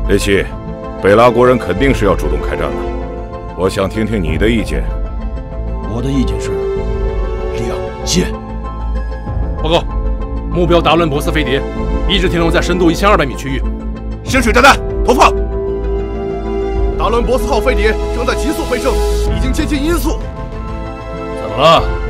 雷奇，贝拉国人肯定是要主动开战的，我想听听你的意见。 我的意见是2箭。 报告，目标达伦博斯飞碟，一直停留在深度1200米区域。 深水炸弹，投放。达伦博斯号飞碟正在急速飞升，已经接近音速。 怎么了？